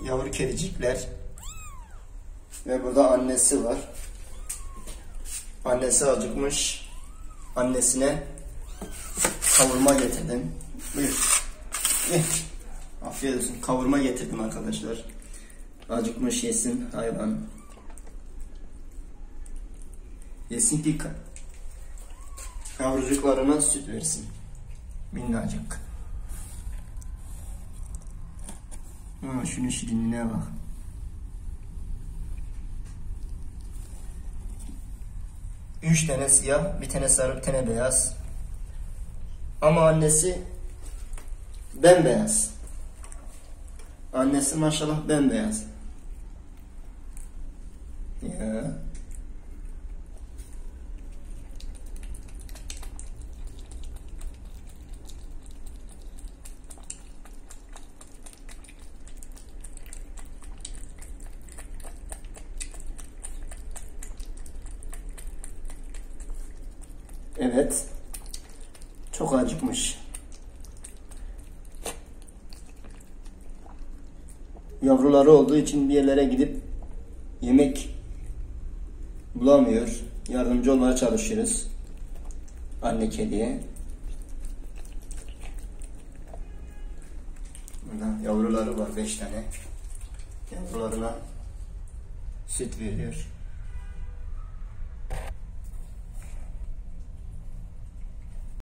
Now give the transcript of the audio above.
yavru kedicikler. Ve burada annesi var. Annesi acıkmış. Annesine kavurma getirdim. Buyur. Afiyet olsun. Kavurma getirdim arkadaşlar. Acıkmış, yesin hayvan. Yesin ki yavrucuklarına süt versin. Minnacık. Şunun şirinliğine bak. Üç tane siyah, bir tane sarı, bir tane beyaz. Ama annesi bembeyaz. Annesi maşallah bembeyaz. Ya. Evet. Çok acıkmış. Yavruları olduğu için bir yerlere gidip yemek bulamıyor. Yardımcı olmaya çalışıyoruz anne kediye. Burada yavruları var 5 tane. Yavrularına süt veriyor.